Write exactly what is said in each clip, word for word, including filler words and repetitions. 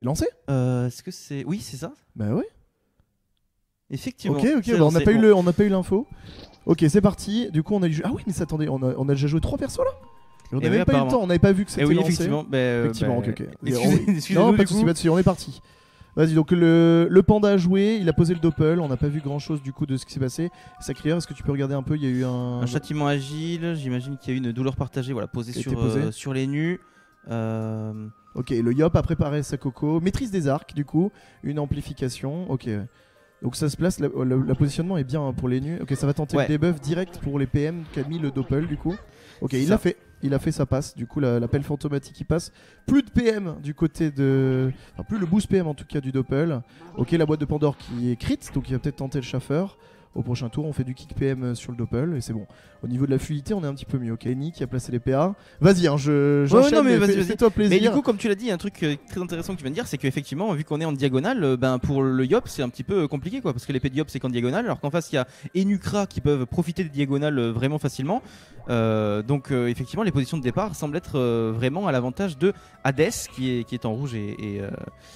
Lancé euh, Est-ce que c'est... Oui, c'est ça. Bah oui. Effectivement. Ok, ok, bah on n'a pas, bon. pas eu l'info. Ok, c'est parti. Du coup, on a eu... Ah oui, mais attendez, on a, on a déjà joué trois persos là. Et on n'avait oui, pas eu le temps, on n'avait pas vu que c'était oui, lancé. Effectivement, bah, euh, effectivement, bah, ok, ok. Excusez, excusez non, nous, pas de soucis, pas de soucis, on est parti. Vas-y, donc le, le panda a joué, il a posé le doppel, on n'a pas vu grand chose du coup de ce qui s'est passé. Sacrière, est-ce que tu peux regarder un peu? Il y a eu un... un châtiment agile, j'imagine qu'il y a eu une douleur partagée, voilà, posée sur, euh, sur les nus. Euh... Ok, le Yop a préparé sa coco, maîtrise des arcs du coup, une amplification, ok. Donc ça se place, le, le, le positionnement est bien pour les nus. Ok, ça va tenter ouais. le debuff direct pour les P M qu'a mis le doppel du coup. Ok, il l'a fait. Il a fait sa passe, du coup la, la pelle fantomatique il passe. Plus de P M du côté de... Enfin plus le boost P M en tout cas du doppel. Ok, la boîte de Pandore qui est crit, donc il va peut-être tenter le chaffer. Au prochain tour on fait du kick P M sur le doppel et c'est bon. Au niveau de la fluidité on est un petit peu mieux. Ok, Eni qui a placé les P A. Vas-y hein, je ouais, non, mais vas-y, fais-toi plaisir. Mais du coup comme tu l'as dit, il y a un truc très intéressant que tu viens de dire, c'est qu'effectivement vu qu'on est en diagonale, ben, pour le Yop c'est un petit peu compliqué quoi, parce que l'épée de Yop c'est qu'en diagonale, alors qu'en face il y a Enukra qui peuvent profiter des diagonales vraiment facilement. Euh, donc euh, effectivement les positions de départ semblent être euh, vraiment à l'avantage de Hades qui est, qui est en rouge et, et, euh,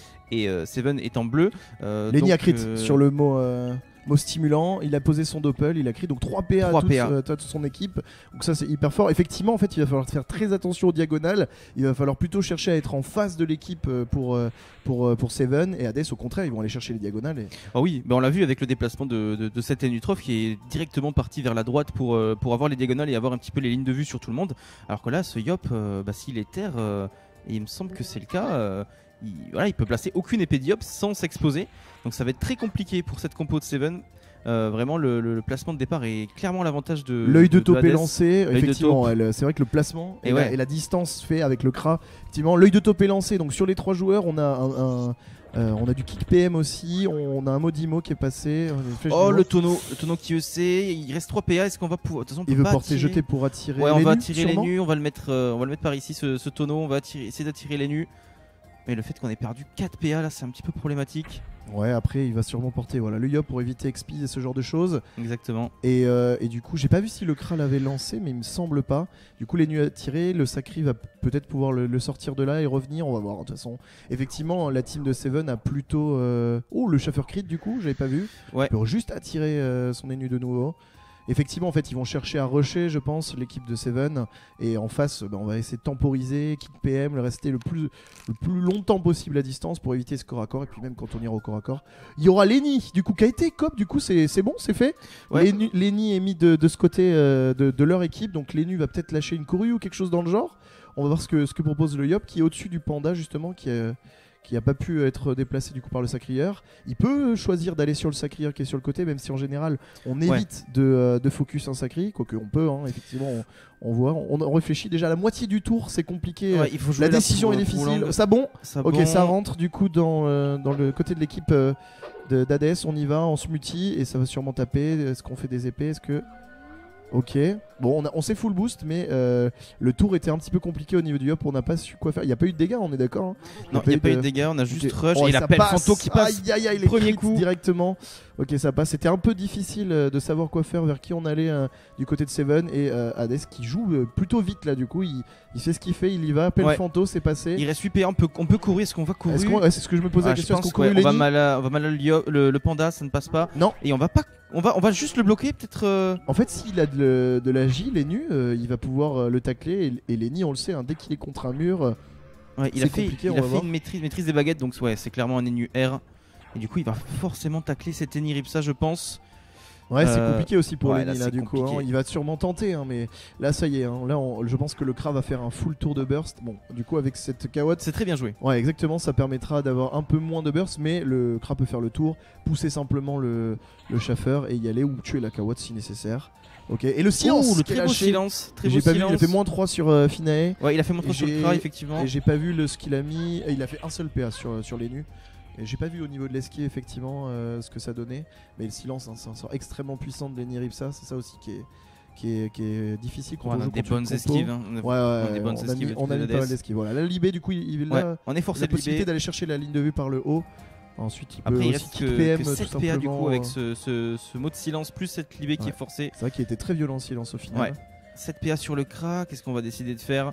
et euh, Seven est en bleu. Euh, Lenny a crit euh... sur le mot... Euh... mot stimulant, il a posé son doppel, il a créé donc trois P A à toute, euh, toute son équipe. Donc ça c'est hyper fort. Effectivement en fait il va falloir faire très attention aux diagonales. Il va falloir plutôt chercher à être en face de l'équipe pour, pour, pour Seven et Hades au contraire ils vont aller chercher les diagonales. Et... Oh oui, bah on l'a vu avec le déplacement de, de, de cette Enutrof qui est directement parti vers la droite pour, pour avoir les diagonales et avoir un petit peu les lignes de vue sur tout le monde. Alors que là ce Yop, euh, bah, s'il est terre, euh, et il me semble que c'est le cas, euh, il, voilà, il peut placer aucune épée de Yop sans s'exposer. Donc ça va être très compliqué pour cette compo de Seven. Euh, vraiment le, le, le placement de départ est clairement l'avantage de l'œil de, de taupe est lancé effectivement c'est vrai que le placement et, et, ouais. la, et la distance fait avec le Kra effectivement l'œil de taupe est lancé donc sur les trois joueurs on a un, un euh, on a du kick P M aussi, on a un Modimo qui est passé. Oh le tonneau, le tonneau qui E C, il reste trois P A, est-ce qu'on va pouvoir... De toute façon, on il veut pas porter attirer... jeté pour attirer ouais, les on va nus, attirer sûrement. les nus, on va le mettre, euh, on va le mettre par ici ce, ce tonneau, on va attirer, essayer d'attirer les nus. Mais le fait qu'on ait perdu quatre P A là c'est un petit peu problématique. Ouais après il va sûrement porter voilà, le Yop pour éviter X P et ce genre de choses. Exactement. Et, euh, et du coup j'ai pas vu si le Kra l'avait lancé mais il me semble pas. Du coup les nus attirés, le Sacri va peut-être pouvoir le, le sortir de là et revenir, on va voir de toute façon. Effectivement la team de Seven a plutôt... Euh... Oh le Schaffer crit du coup j'avais pas vu. Ouais. Il peut juste attirer euh, son ennemi de nouveau. Effectivement, en fait, ils vont chercher à rusher, je pense, l'équipe de Seven. Et en face, bah, on va essayer de temporiser, kick P M, le rester le plus, le plus longtemps possible à distance pour éviter ce corps à corps. Et puis même quand on ira au corps à corps, il y aura Lenny, du coup, qui a été cop. Du coup, c'est bon, c'est fait. Ouais. Lenny est mis de, de ce côté euh, de, de leur équipe. Donc Lenny va peut-être lâcher une courue ou quelque chose dans le genre. On va voir ce que, ce que propose le Yop, qui est au-dessus du panda, justement, qui est... qui n'a pas pu être déplacé du coup par le sacrieur. Il peut choisir d'aller sur le sacrieur qui est sur le côté, même si en général on évite ouais. de, euh, de focus un sacri, quoique on peut, hein, effectivement on, on voit, on, on réflexit déjà à la moitié du tour, c'est compliqué, ouais, il faut la décision est difficile. Ça bon, ça ok bon. Ça rentre du coup dans, euh, dans le côté de l'équipe euh, d'Hades, on y va, on se mutie et ça va sûrement taper. Est-ce qu'on fait des épées? Est-ce que... Ok, bon on, a, on s'est full boost mais euh, le tour était un petit peu compliqué au niveau du Yop, on n'a pas su quoi faire. Il n'y a pas eu de dégâts, on est d'accord hein? Non, il n'y a pas eu de dégâts, on a juste rush oh, et la pelle Fanto qui passe aïe, aïe, aïe, premier coup directement. Ok ça passe, c'était un peu difficile euh, de savoir quoi faire, vers qui on allait euh, du côté de Seven. Et euh, Hades qui joue euh, plutôt vite là du coup, il, il sait ce qu'il fait, il y va, pelle ouais. Fanto c'est passé. Il reste huit P A, on peut, on peut courir, est-ce qu'on va courir? est-ce ouais, c'est ce que je me posais ah, la question, est-ce qu'on ouais, on, va mal à, on va mal à le, le, le panda, ça ne passe pas. Non. Et on va pas... On va, on va juste le bloquer peut-être euh... En fait s'il a de, de la J, Lenny euh, il va pouvoir euh, le tacler. Et, et Lenny on le sait hein, dès qu'il est contre un mur euh, ouais, il a fait, il a fait une maîtrise, maîtrise des baguettes. Donc ouais c'est clairement un Enu R. Et du coup il va forcément tacler cet Eni Ripsa je pense. Ouais c'est euh... compliqué aussi pour ouais, Lenny là, là du compliqué. coup hein, il va sûrement tenter hein, mais là ça y est hein, là on, je pense que le Kra va faire un full tour de burst. Bon du coup avec cette Kawot c'est très bien joué. Ouais exactement, ça permettra d'avoir un peu moins de burst mais le Kra peut faire le tour, pousser simplement le, le Schaffer et y aller ou tuer la Kawot si nécessaire. Ok, et le silence, oh, le très beau silence, très beau pas silence. Vu, il a fait moins trois sur euh, Finae. Ouais il a fait moins trois sur le Kra effectivement. Et j'ai pas vu le ce qu'il a mis, et il a fait un seul P A sur, sur les nus. Et j'ai pas vu au niveau de l'esquive effectivement euh, ce que ça donnait, mais le silence hein, c'est un sort extrêmement puissant de Lenny Ripsa, c'est ça aussi qui est, qui est, qui est difficile quand ouais, on, on joue a des bonnes esquives hein. Ouais, ouais, on a des bonnes on esquives, a mis, on a mis pas mal d'esquives. Voilà, là Libé du coup il, il ouais, là, on est forcé la de possibilité d'aller chercher la ligne de vue par le haut. Ensuite il peut après il aussi reste que, P M, que sept P A du coup euh... avec ce, ce, ce mot de silence plus cette Libé ouais. qui est forcée. C'est vrai qu'il était très violent silence au final. Ouais. sept P A sur le Kra, qu'est-ce qu'on va décider de faire?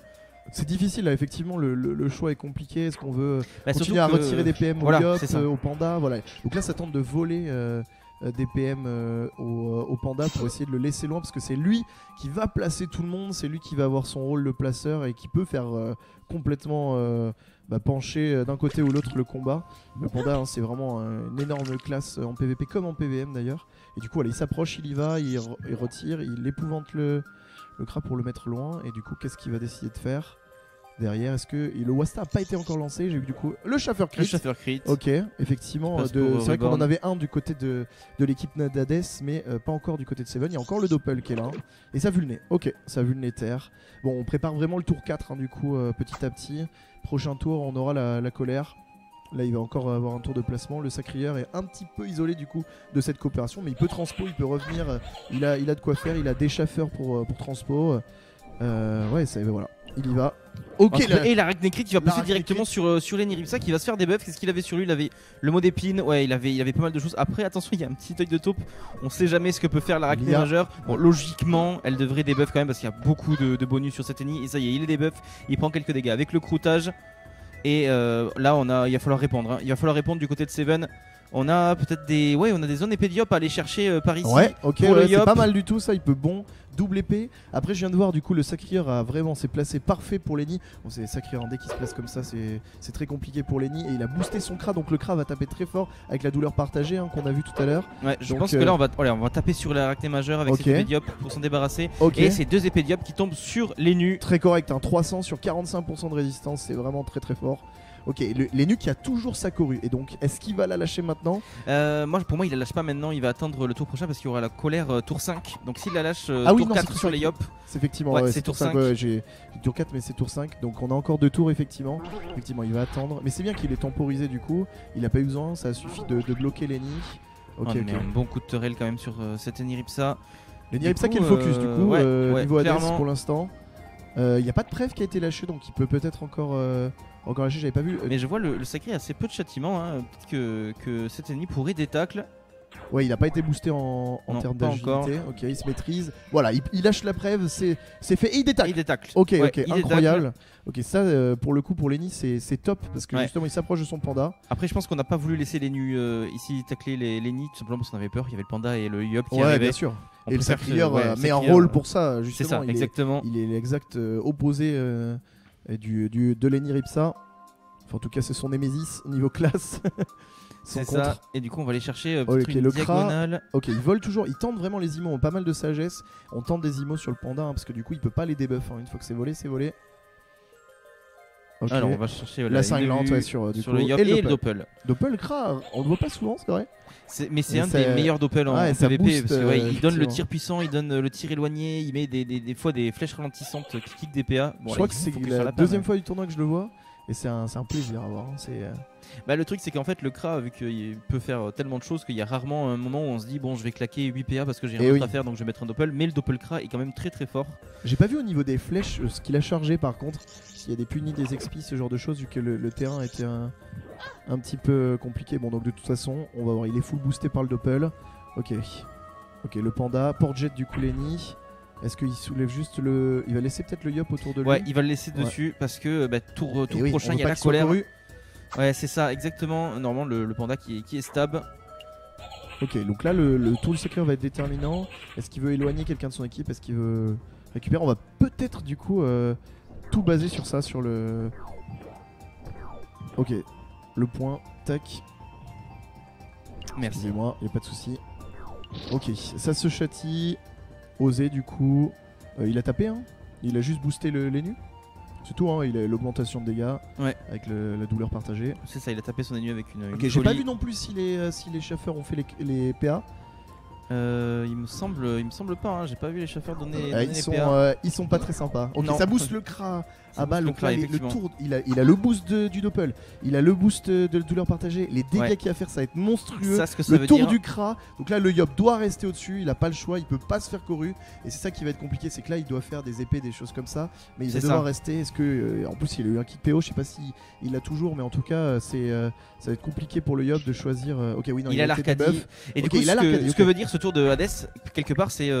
C'est difficile là, effectivement, le, le, le choix est compliqué. Est-ce qu'on veut Bah, continuer à surtout que- retirer des P M Voilà, au Yop, c'est ça. euh, au Panda voilà. Donc là, ça tente de voler euh, euh, des P M euh, au, euh, au Panda pour essayer de le laisser loin parce que c'est lui qui va placer tout le monde, c'est lui qui va avoir son rôle de placeur et qui peut faire euh, complètement euh, bah, pencher euh, d'un côté ou l'autre le combat. Le Panda, hein, c'est vraiment euh, une énorme classe euh, en P V P comme en P V M d'ailleurs. Et du coup, voilà, il s'approche, il y va, il, re- il retire, il épouvante le, le Kra pour le mettre loin. Et du coup, qu'est-ce qu'il va décider de faire derrière? Est-ce que et le Wasta n'a pas été encore lancé? J'ai vu du coup le Schaffer Le crit. Schaffer crit. Ok, effectivement, Passe de- pour, euh, c'est vrai qu'on en Reborn. avait un du côté de, de l'équipe d'Hades, mais euh, pas encore du côté de Seven. Il y a encore le Doppel qui est là. Et ça vulné. Ok, ça vulné terre. Bon, on prépare vraiment le tour quatre, hein, du coup, euh, petit à petit. Prochain tour, on aura la, la colère. Là, il va encore avoir un tour de placement. Le Sacrieur est un petit peu isolé du coup de cette coopération, mais il peut transpo, il peut revenir. euh, Il a, il a de quoi faire. Il a des chaffeurs pour, euh, pour transpo. Euh, ouais, ça, voilà. Il y va. Ok, Entre- là. Et l'Arachnecrit qui va passer L'Arachnecrit. directement sur, euh, sur l'Eniripsa qui va se faire des buffs. Qu'est-ce qu'il avait sur lui? Il avait le mot d'épine, ouais, il avait, il avait pas mal de choses. Après, attention, il y a un petit œil de taupe. On sait jamais ce que peut faire l'Arachné Il y a- majeur. Bon, logiquement, elle devrait débuff quand même parce qu'il y a beaucoup de, de bonus sur cette Eni. Et ça y est, il est débuff. Il prend quelques dégâts avec le croûtage. Et euh, là, on a, il va falloir répondre. hein. Il va falloir répondre du côté de Seven. On a peut-être des, ouais, on a des zones épée de Yop à aller chercher euh, par ici. Ouais, ok, pour le ouais, c'est Yop. pas mal du tout ça, il peut bon, double épée. Après, je viens de voir du coup le Sacrieur a vraiment s'est placé parfait pour Lenny. Bon, c'est Sacrieur en dès qu'il se place comme ça, c'est c'est très compliqué pour Lenny et il a boosté son Kra, donc le Kra va taper très fort avec la douleur partagée hein, qu'on a vu tout à l'heure. Ouais, je Donc, pense euh, que là, on va, voilà, on va taper sur l'Arachné majeur avec Ok. cette épée de Yop pour s'en débarrasser. Ok, Et ces deux épées de Yop qui tombent sur les nus. très correct, hein, trois cents sur quarante-cinq pour cent de résistance, c'est vraiment très très fort. Ok, le, Lenny qui a toujours sa corue et donc est-ce qu'il va la lâcher maintenant? Euh, moi, pour moi, il la lâche pas maintenant. Il va attendre le tour prochain parce qu'il y aura la colère euh, tour cinq. Donc, s'il la lâche euh, Ah oui, tour non, quatre c'est sur les tour Yop, C'est effectivement, Ouais, ouais, c'est c'est tour tour cinq, cinq. ouais, j'ai j'ai tour quatre mais c'est tour cinq, donc on a encore deux tours effectivement. Effectivement, il va attendre, mais c'est bien qu'il est temporisé du coup, il a pas eu besoin, ça suffit de, de bloquer Lenny. Ok, on ok. met un bon coup de teurelle quand même sur euh, cette Eniripsa. Le Du Niripsa coup, qui est le focus euh, du coup, ouais, euh, ouais, niveau Hades clairement. pour l'instant. Il n'y a pas de preuve qui a été lâché donc il peut peut-être encore, euh, encore lâcher, j'avais pas vu. Euh, Mais je vois le, le sacré a assez peu de châtiment. Hein. Peut-être que, que cet ennemi pourrait des tacles. Ouais, il a pas été boosté en, en Non, termes pas encore. d'agilité. Ok, il se maîtrise. Voilà, il, il lâche la preuve, c'est c'est fait et il détacle. Il des tacles. Ok, Ouais, ok, il détacle. incroyable. Ok, ça euh, pour le coup pour Lenny c'est c'est top parce que Ouais. justement il s'approche de son panda. Après, je pense qu'on n'a pas voulu laisser les nus euh, ici tacler les, les nids tout simplement parce qu'on avait peur. Il y avait le panda et le Yop qui Ouais, arrivaient. bien sûr. On et le préfère que- Sacrieur ouais, euh, le met un Sacrieur, rôle euh, pour ça C'est justement. ça, il est- exactement. Il est l'exact euh, opposé euh, et du, du, de Lenny Ripsa. Enfin, en tout cas, c'est son Némésis niveau classe. Son C'est contre. ça. Et du coup, on va aller chercher euh, Oh, peut-être ok, une le Kra. diagonale. Ok, ils volent toujours, ils tentent vraiment les imos, ont pas mal de sagesse. On tente des imos sur le panda hein, parce que du coup, il peut pas les debuff. hein. Une fois que c'est volé, c'est volé. Ok. Alors, on va chercher voilà, La une cinglante vue ouais, sur, euh, du sur coup. le Yop et et le le Doppel. Doppel. Doppel Kra, on le voit pas souvent, c'est vrai. C'est- Mais c'est Mais un ça- des meilleurs doppels en Ouais, ça P V P boost, parce que, ouais, euh, il donne le effectivement. tir puissant, il donne euh, le tir éloigné, il met des, des, des fois des flèches ralentissantes qui kick des P A. Bon, Je là, crois il que faut c'est focus la sur la deuxième panne. fois du tournoi que je le vois. Et c'est un, c'est un plaisir à voir. hein. C'est, euh, Bah, le truc c'est qu'en fait le Kra vu qu'il peut faire tellement de choses qu'il y a rarement un moment où on se dit bon je vais claquer huit P A parce que j'ai Eh rien d'autre oui. à faire donc je vais mettre un doppel, mais le doppel Kra est quand même très très fort. J'ai pas vu au niveau des flèches euh, ce qu'il a chargé par contre. S'il y a des punis, des expis, ce genre de choses, vu que le, le terrain était un, un petit peu compliqué. Bon, donc de toute façon, on va voir. Il est full boosté par le doppel. Ok. Ok, le panda. Port-jet du coup, Lenny. Est-ce qu'il soulève juste le. Il va laisser peut-être le Yop autour de lui. Ouais, il va le laisser Ouais. dessus parce que bah, tour, Et tour oui, prochain on il veut y a pas la qu'il soit colère. couru. Ouais, c'est ça, exactement. Normalement le, le panda qui, est- qui est stab. Ok, donc là, le, le tour du secret va être déterminant. Est-ce qu'il veut éloigner quelqu'un de son équipe? Est-ce qu'il veut récupérer? On va peut-être du coup euh, tout baser sur ça, sur le. Ok, le point, tac. Merci. Excusez-moi, y a pas de souci. Ok, ça se châtie. Osé du coup. Euh, il a tapé, hein. Il a juste boosté le, les nus. C'est tout, hein. Il a l'augmentation de dégâts. Ouais. Avec le- la douleur partagée. C'est ça, il a tapé son ennemi avec une. une Ok, j'ai pas folie. vu non plus si les, euh, si les chaffeurs ont fait les, les P A. Euh, il me semble, il me semble pas. Hein, j'ai pas vu les chauffeurs donner, Euh, donner ils, les sont, P A. euh, ils sont pas très sympas. Ok, Non. ça booste le Kra. Ça Ah bah booste le le Kra, Kra, il- le effectivement. tour, il a, il a le boost de- du doppel. Il a le boost de, de douleur partagée. Les dégâts Ouais. qu'il va faire, ça va être monstrueux. Ça, ce que ça Le veut tour dire. du Kra. Donc là, le Yop doit rester au-dessus. Il a pas le choix. Il peut pas se faire corru. Et c'est ça qui va être compliqué. C'est que là, il doit faire des épées, des choses comme ça. Mais il va C'est devoir ça. rester. Est-ce que, euh, en plus, il a eu un kit P O. Je sais pas si il l'a toujours. Mais en tout cas, euh, c'est, euh, ça va être compliqué pour le Yop de choisir. euh, Ok, oui, non, il a été l'Arcadie. debuff. Et du Ok, coup, il a ce, que, l'Arcadie, ce que ok. veut dire ce tour de Hades, quelque part, c'est euh,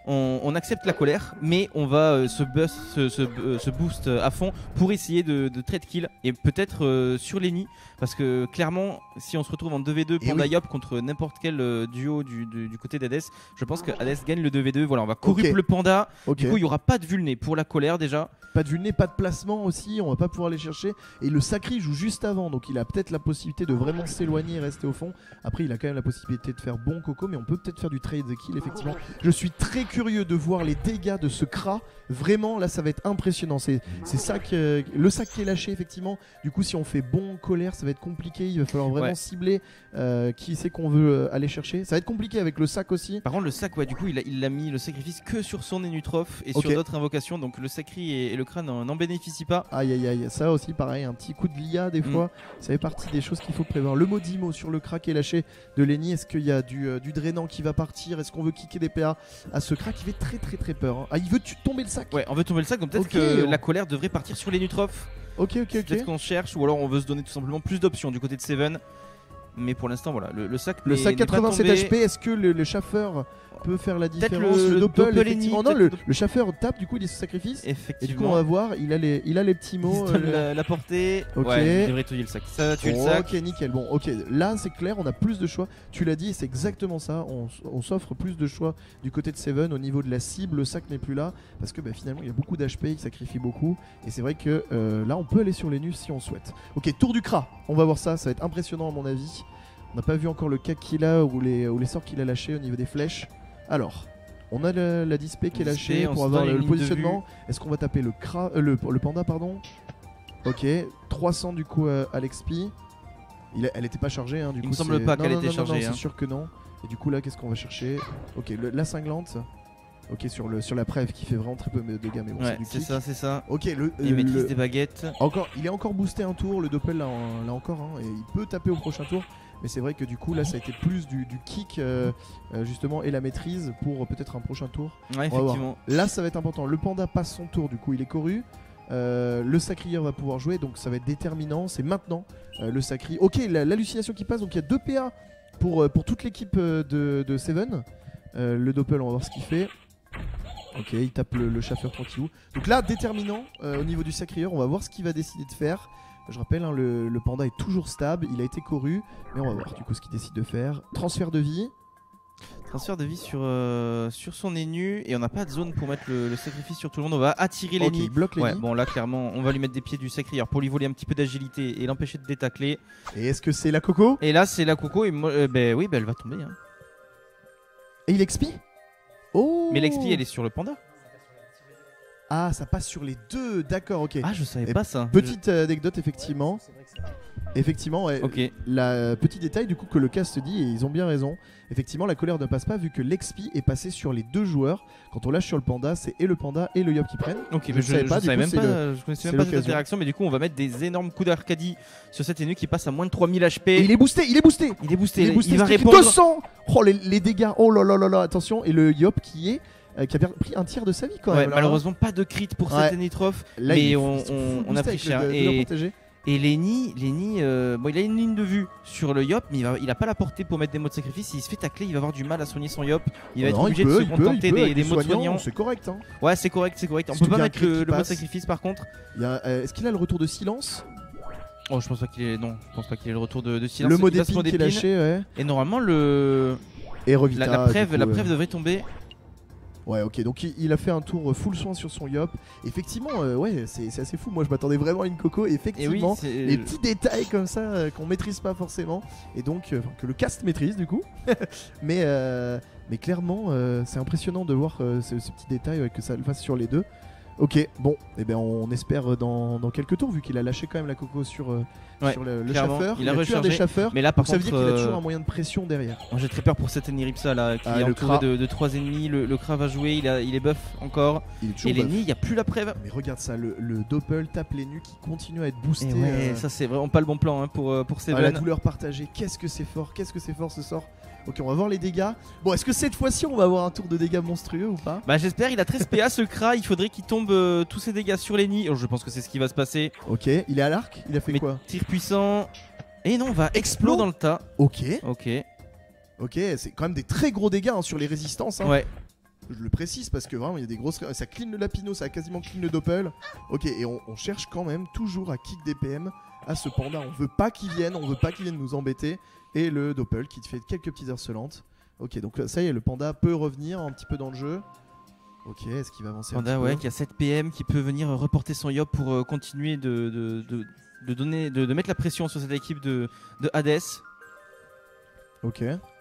on, on accepte la colère, mais on va euh, se, bust, se, se, euh, se boost à fond pour essayer de, de trade kill et peut-être euh, sur Lenny, parce que clairement, si on se retrouve en deux v deux Et Panda oui. Yop contre n'importe quel euh, duo du, du, du côté d'Hadès, je pense que Hades gagne le deux v deux. Voilà, on va corrupt Ok. le Panda. Ok. Du coup, il n'y aura pas de vulné pour la colère déjà. Pas de vulné, pas de placement aussi, on va pas pouvoir les chercher. Et le Sacri joue juste avant, donc il a peut-être la possibilité de vraiment s'éloigner et rester au fond. Après, il a quand même la possibilité de faire bon Coco, mais on peut peut-être faire du trade kill, effectivement. Je suis très curieux de voir les dégâts de ce Kra. Vraiment, là, ça va être impressionnant. C'est c'est ça que, le sac qui est lâché, effectivement. Du coup, si on fait bon colère, ça va être compliqué. Il va falloir vraiment Ouais. cibler euh, qui c'est qu'on veut euh, aller chercher. Ça va être compliqué avec le sac aussi. Par contre, le sac, ouais, du coup, il a, il a mis le sacrifice que sur son Enutroph et Ok. sur d'autres invocations. Donc le Sacri et, et le crâne n'en n'en bénéficient pas. Aïe aïe aïe, ça aussi pareil, un petit coup de l'I A des Mm. fois, ça fait partie des choses qu'il faut prévoir. Le Modimo sur le crack est lâché de Lenny, est-ce qu'il y a du, euh, du drainant qui va partir? Est-ce qu'on veut kicker des P A à ce crack? Il fait très très très peur. hein. Ah, il veut tu tomber le sac? Ouais, on veut tomber le sac, donc peut-être Ok, que on- la colère devrait partir sur l'Enutroph. Ok, ok, Peut-être ok. qu'on cherche, ou alors on veut se donner tout simplement plus d'options du côté de Seven. Mais pour l'instant, voilà, le, le sac. Le n'est- sac n'est pas quatre-vingt-sept tombé. H P, est-ce que le, le chaffeur peut faire la Peut-être différence? le- le Doppel, Doppel effectivement. Eni, Non, le, peut-être- le chaffeur tape, du coup il est sous sacrifice. Et du coup, Effectivement. on va voir, il a les, il a les petits Il mots. se donne euh, la, la portée. Ok. Ouais, il devrait tuer le sac. Ça va tuer le sac. Ok, nickel. Bon, ok, là c'est clair, on a plus de choix. Tu l'as dit, c'est exactement ça. On, s- on s'offre plus de choix du côté de Seven au niveau de la cible. Le sac n'est plus là parce que bah, finalement il y a beaucoup d'H P, il sacrifie beaucoup. Et c'est vrai que euh, là on peut aller sur les nus si on souhaite. Ok, tour du Kra. On va voir ça, ça va être impressionnant à mon avis. On n'a pas vu encore le cac qu'il a ou les, ou les sorts qu'il a lâchés au niveau des flèches. Alors. On a le- la display qui est Display, lâchée on pour se avoir donne le, les le lignes de positionnement. Est-ce qu'on va taper le, cra, euh, le, le panda pardon? Ok, trois cents du coup euh, à l'X P. Il a- elle était pas chargée hein, du Il coup. me semble c'est- pas non, qu'elle non, était non, non, chargée, non, hein. c'est sûr que non. Et du coup là qu'est-ce qu'on va chercher? Ok, le- la cinglante. Ok, sur, le, sur la preuve qui fait vraiment très peu de dégâts mais bon Ouais, c'est du c'est kick. ça, c'est ça. Ok, le, Il euh, maîtrise le- des baguettes. encore, il est encore boosté un tour, le Doppel là, en- là encore hein, et il peut taper au prochain tour. Mais c'est vrai que du coup là ça a été plus du, du kick euh, euh, justement et la maîtrise pour euh, peut-être un prochain tour. Ouais, On va voir. effectivement. Là, ça va être important. Le panda passe son tour, du coup, il est couru. Euh, le sacrieur va pouvoir jouer, donc ça va être déterminant. C'est maintenant euh, le sacri. Ok, la- l'hallucination qui passe, donc il y a deux P A pour, euh, pour toute l'équipe euh, de, de Seven. Euh, le Doppel, on va voir ce qu'il fait. Ok, il tape le, le chaffeur tranquillou. Donc là, déterminant euh, au niveau du sacrieur, on va voir ce qu'il va décider de faire. Je rappelle, hein, le, le panda est toujours stable, il a été couru, mais on va voir du coup ce qu'il décide de faire. Transfert de vie. Transfert de vie sur, euh, sur son Enu et on n'a pas de zone pour mettre le, le sacrifice sur tout le monde. On va attirer Ok, l'Eni. il bloque les Ouais, nids. bon là clairement on va lui mettre des pieds du sacrieur pour lui voler un petit peu d'agilité et l'empêcher de détacler. Et est-ce que c'est la coco? Et là c'est la coco et moi, euh, ben oui, ben elle va tomber. Hein. Et il expie. Oh. Mais l'X P elle est sur le panda. Ah, ça passe sur les deux, d'accord, ok. Ah je savais Et pas ça. Petite euh, anecdote, effectivement. Effectivement, ouais, Je- Ok. la euh, petit détail du coup que le cast dit, et ils ont bien raison. Effectivement, la colère ne passe pas vu que l'X P est passé sur les deux joueurs. Quand on lâche sur le panda, c'est et le panda et le Yop qui prennent. Ok, Je mais ne je, savais je pas, du savais coup, même c'est pas, le- je connaissais c'est même pas cette l'occasion. interaction, mais du coup on va mettre des énormes coups d'Arcadie sur cet Enu qui passe à moins de trois mille H P. Et il est boosté, il est boosté. Il est boosté, Il est boosté, il va ce qui- répondre. deux cents. Oh les, les dégâts. Oh là là là là, attention. Et le Yop qui est euh, qui a pris un tiers de sa vie quand Ouais, même. là, hein. malheureusement pas de crit pour Ouais. cet Enitroph. Là, mais il est- on- ils sont on- full on a boostés pris avec cher. le- de- de Et- leur protégé. Et Lenny, Lenny euh, bon, il a une ligne de vue sur le Yop, mais il, va, il a pas la portée pour mettre des mots de sacrifice. S'il se fait tacler, il va avoir du mal à soigner son Yop. Il va Oh être non, obligé il peut, de se il peut, contenter il peut, des, avec des du mots de soignant, soignant. c'est correct. Hein. Ouais, c'est correct, c'est correct. On Surtout peut pas qu'il y a un mettre crit le, qui le mot de passe. sacrifice par contre. Il y a, euh, Est-ce qu'il a le retour de silence? Oh, je pense pas qu'il est. Non, je pense pas qu'il ait le retour de, de silence. Le mot Il va se d'épine qui est d'épine. lâché, ouais. Et normalement, le. Et Revita, La, la preuve, du coup, la euh, preuve devrait tomber. Ouais, ok, donc il, il a fait un tour full soin sur son Yop. Effectivement, euh, ouais, c'est c'est assez fou. Moi, je m'attendais vraiment à une coco. Et oui, Effectivement, c'est. les petits détails comme ça euh, qu'on maîtrise pas forcément. Et donc, euh, que le cast maîtrise du coup. mais, euh, mais clairement, euh, c'est impressionnant de voir euh, ce, ce petit détail ouais, que ça le fasse sur les deux. Ok, bon, et ben on espère dans, dans quelques tours, vu qu'il a lâché quand même la coco sur, euh, Ouais, sur le, le clairement, chaffeur. il a tué un rechargé. des chaffeurs. Mais là, par Donc ça veut contre. dire qu'il a euh, toujours un moyen de pression derrière. Moi, j'ai très peur pour cet Eniripsa là qui Ah, est le entouré Kra. de, de trois ennemis. Le, le Kra va jouer, il, a, il est buff encore. Il est toujours Et buff. l'ennemi, il n'y a plus la preuve. Mais regarde ça, le, le Doppel tape les nus qui continue à être boosté. Et ouais, euh, ça c'est vraiment pas le bon plan hein, pour, euh, pour ah, la Seven. douleur partagée, qu'est-ce que c'est fort, qu'est-ce que c'est fort ce sort. Ok, on va voir les dégâts. Bon, est-ce que cette fois-ci on va avoir un tour de dégâts monstrueux ou pas? Bah j'espère, il a treize P A ce Kra, il faudrait qu'il tombe euh, tous ses dégâts sur l'ennemi. Oh, je pense que c'est ce qui va se passer. Ok, il est à l'arc, il a fait Mais quoi? tir puissant. Et non, on va explo dans le tas. Ok, Ok. ok, c'est quand même des très gros dégâts hein, sur les résistances. hein. Ouais. Je le précise parce que vraiment il y a des grosses. Ça clean le Lapino, ça a quasiment clean le Doppel. Ok, et on, on cherche quand même toujours à kick des P M à ce panda. On veut pas qu'il vienne, on veut pas qu'il vienne nous embêter. Et le Doppel qui te fait quelques petites harcelantes. Ok, donc ça y est, le panda peut revenir un petit peu dans le jeu. Ok, est-ce qu'il va avancer Panda, un petit ouais, peu qui a sept P M, qui peut venir reporter son Yop pour euh, continuer de, de, de, de, donner, de, de mettre la pression sur cette équipe de, de Hades. Ok,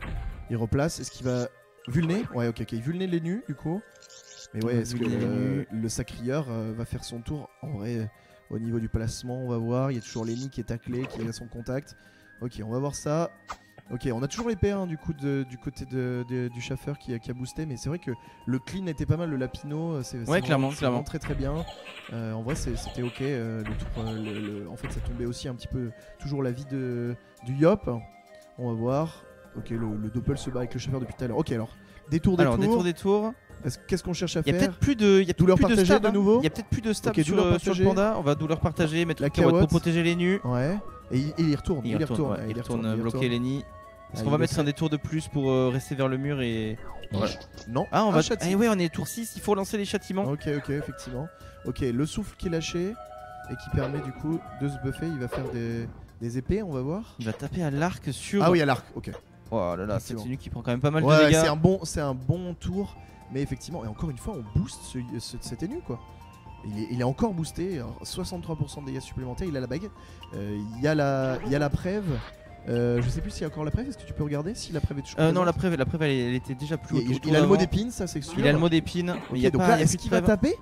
il replace. Est-ce qu'il va vulner? Ouais, ok, ok, il vulner les nus du coup. Mais ouais, est-ce que Vulner les le, nus. le sacrieur euh, va faire son tour? En vrai, euh, au niveau du placement, on va voir. Il y a toujours Lenny qui est taclé, qui est à son contact. Ok, on va voir ça. Ok, on a toujours les P un du coup de, du côté de, de- du chaffeur qui, a- qui a boosté, mais c'est vrai que le clean était pas mal, le Lapino, c'est c'est Ouais, vraiment- clairement, c'est clairement. vraiment très très bien. Euh, en vrai, c'est- c'était ok. euh, le tour, euh, le- le- en fait, ça tombait aussi un petit peu toujours la vie de, du Yop. On va voir. Ok, le, le Doppel se bat avec le chaffeur depuis tout à l'heure. Ok, alors détour, Alors, détour. détour, détour. Est-ce- Qu'est-ce qu'on cherche à Il y a faire? peut-être plus de, il y a Douleur plus de partagée stab, de hein. nouveau. Il y a peut-être plus de stab Ok, sur, douleur euh, sur le partagée. panda. On va douleur partager, mettre La une carotte pour carotte. protéger les nus. Ouais. Et il, et il y retourne. Il, Il y retourne, retourne. ouais, ouais, il il retourne retourne, il bloquer retourne. Lenny. Est-ce Ah, qu'on il va le mettre sait. un détour de plus pour euh, rester vers le mur et. Ouais. Non. Ah, on Ah, va. châtiment. Ah, ouais, on est tour six, il faut relancer les châtiments. Ok, ok, effectivement. Ok, le souffle qui est lâché et qui permet du coup de se buffer. Il va faire des, des épées, on va voir. Il va taper à l'arc sur. Ah oui, à l'arc, ok. Oh là là, c'est Effectivement. une qui prend quand même pas mal de Ouais, c'est dégâts. un, bon, c'est un bon tour. Mais effectivement, et encore une fois, on booste ce, ce- cet énu quoi. Il est, il est encore boosté, alors, soixante-trois pour cent de dégâts supplémentaires, il a la bague. Euh, Il y, a la- il y a la preuve. Euh, je sais plus s'il y a encore la preuve, est-ce que tu peux regarder si la preuve est toujours Euh, non, présente la preuve, la preuve elle, elle était déjà plus Il, haute il- autour il a le mot d'avant. d'épine, ça c'est sûr. Il a le mot d'épine. mais il y a Ok, donc pas- là, il y a est-ce plus de qu'il va preuve. taper?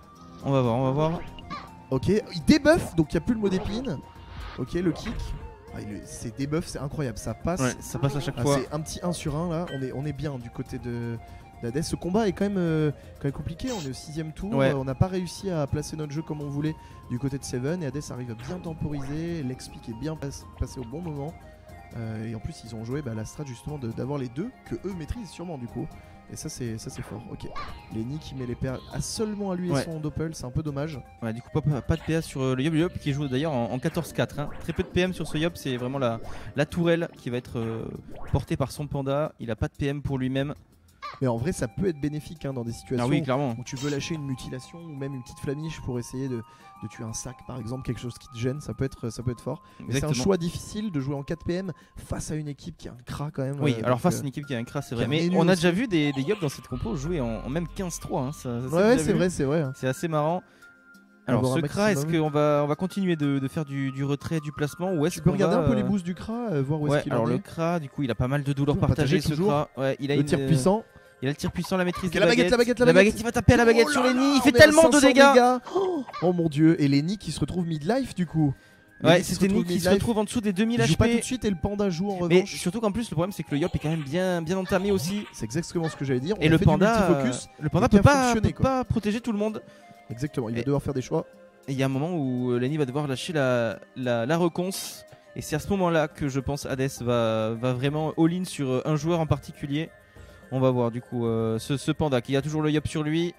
On va voir, on va voir. Ok, il débuffe, donc il n'y a plus le mot d'épine. Ok, le kick. Ah, il- c'est debuff, c'est incroyable, ça passe. Ouais, ça passe à chaque Ah, fois. c'est un petit un sur un là, on est, on est bien du côté de d'Hades. Ce combat est quand même, euh, quand même compliqué, on est au sixième tour, Ouais. euh, on n'a pas réussi à placer notre jeu comme on voulait du côté de Seven et Hades arrive à bien temporiser, l'expic est bien pas- placé au bon moment. Euh, et en plus ils ont joué bah, la strat justement de- d'avoir les deux que eux maîtrisent sûrement du coup. Et ça c'est ça c'est fort. Ok. Lenny qui met les paires à seulement à lui Ouais. et son doppel, c'est un peu dommage. Ouais, du coup, pas, pas de P A sur euh, le Yop. Le Yop qui joue d'ailleurs en, en quatorze quatre. Hein. Très peu de P M sur ce Yop. C'est vraiment la, la tourelle qui va être euh, portée par son panda. Il a pas de P M pour lui-même. Mais en vrai ça peut être bénéfique hein, dans des situations Ah oui, clairement. où tu veux lâcher une mutilation ou même une petite flamiche pour essayer de, de tuer un sac par exemple, quelque chose qui te gêne, ça peut être, ça peut être fort. Mais c'est un Exactement. choix difficile de jouer en quatre P M face à une équipe qui a un cra quand même. Oui, euh, alors donc, face à euh, une équipe qui a un crash, c'est qui a vrai. un Mais élu on a aussi. déjà vu des, des Yop dans cette compo jouer en, en même quinze trois. Hein. Ça, ça s'est Ouais, ouais déjà c'est vu. vrai, c'est vrai. C'est assez marrant. Alors, Avoir un ce Kra, est-ce maximum. qu'on va, on va continuer de, de faire du, du retrait, du placement ou est-ce Tu peux qu'on regarder va, un peu les euh, boosts du cra, euh, voir où est-ce Ouais, qu'il alors en le est. Kra, du coup, il a pas mal de douleurs Toujours partagées. partagé, Ce toujours. Kra, ouais, il a Le une, tir puissant. Il a le tir puissant, la maîtrise Ok, de la baguette. baguette, la baguette, la baguette. il va taper à la baguette Oh sur là Lenny. là, Il fait on est à tellement de cinq cents dégâts. Oh, oh mon dieu, et Lenny qui se retrouve mid-life du coup. Ouais, Lenny qui se c'était Lenny retrouve qui se mid-life. retrouve en dessous des deux mille Il joue pas tout de H P. suite et le panda joue en Mais revanche. surtout qu'en plus, le problème c'est que le Yop est quand même bien, bien entamé aussi. C'est exactement ce que j'allais dire. On Et a le fait du panda, euh, multifocus. le panda qui a peut pas, fonctionné, peut quoi. pas protéger tout le monde. Exactement, il va Et- devoir faire des choix. Et il y a un moment où euh, Lenny va devoir lâcher la, la, la reconce. Et c'est à ce moment-là que je pense Hades va, va vraiment all-in sur euh, un joueur en particulier. On va voir du coup euh, ce, ce panda qui a toujours le Yop sur lui.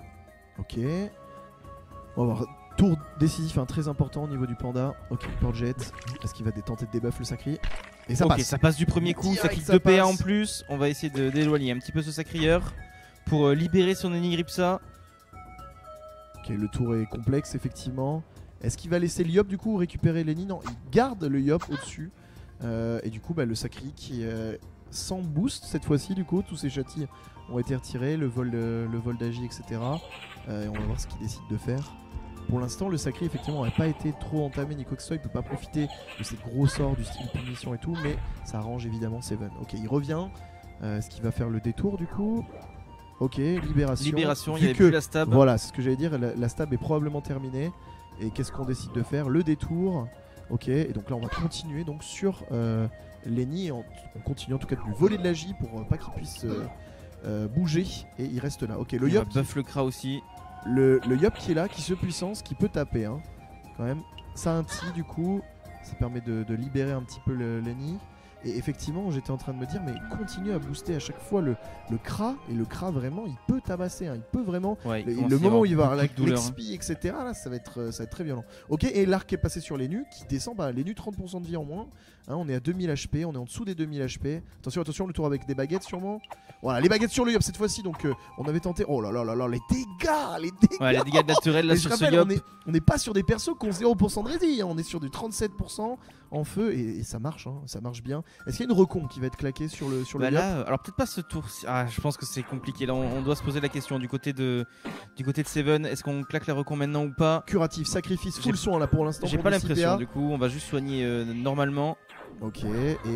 Ok. On va voir. Tour décisif, hein, très important au niveau du panda. Ok, port jet. Est-ce qu'il va tenter de debuff le sacri? Et ça Ok, passe. ça passe du premier coup, ça Direct, clique ça deux P A passe. en plus. On va essayer de- d'éloigner un petit peu ce sacrieur pour euh, libérer son Enigripsa. Ok, le tour est complexe, effectivement. Est-ce qu'il va laisser le Yop du coup ou récupérer Lenny? Non, il garde le Yop au-dessus. Euh, et du coup, bah, le sacri qui est sans boost cette fois-ci, du coup, tous ses châtis ont été retirés, le vol, de- le vol d'Agi, et cetera. Euh, et on va voir ce qu'il décide de faire. Pour l'instant, le sacré effectivement n'a pas été trop entamé ni quoi que ce soit. Il peut pas profiter de ses gros sorts du style punition et tout, mais ça arrange évidemment Seven. Ok, il revient. Euh, Est-ce qu'il va faire le détour du coup? Ok, libération. Libération, il Vu n'y avait que- plus la stab. Voilà, c'est ce que j'allais dire. La, la stab est probablement terminée. Et qu'est-ce qu'on décide de faire? Le détour. Ok, et donc là on va continuer donc sur euh, Lenny. On, on continue en tout cas de lui voler de la J pour euh, pas qu'il puisse euh, euh, bouger. Et il reste là. Ok, le Il va Yop. buff le Kra aussi. Le, le Yop qui est là, qui se puissance, qui peut taper hein, quand même. Ça un petit du coup, ça permet de, de libérer un petit peu le Lenny. Et effectivement, j'étais en train de me dire, mais continue à booster à chaque fois le, le Kra. Et le Kra, vraiment, il peut tabasser. Hein, il peut vraiment. Ouais, le le moment où il va avoir l'X P, et cetera, là, ça va, être, ça va être très violent. Ok, et l'arc est passé sur les nus qui descend. Bah, les nus, trente pour cent de vie en moins. Hein, on est à deux mille H P, on est en dessous des deux mille H P. Attention, attention, le tour avec des baguettes sûrement. Voilà, les baguettes sur le Yop cette fois-ci. Donc, euh, on avait tenté. Oh là là là là, les dégâts, les dégâts. Ouais, les dégâts naturels là et sur je ce rappelle, Yop. on n'est pas sur des persos qui ont zéro pour cent de rési. Hein, on est sur du trente-sept pour cent en feu et, et ça marche, hein, ça marche bien. Est-ce qu'il y a une recon qui va être claquée sur le sur bah le Yop là, alors peut-être pas ce tour. Ah, je pense que c'est compliqué. Là, on, on doit se poser la question du côté de du côté de Seven. Est-ce qu'on claque la recon maintenant ou pas? Curatif, sacrifice, full soin là pour l'instant. J'ai pour pas le l'impression. C P A. Du coup, on va juste soigner euh, normalement. Ok,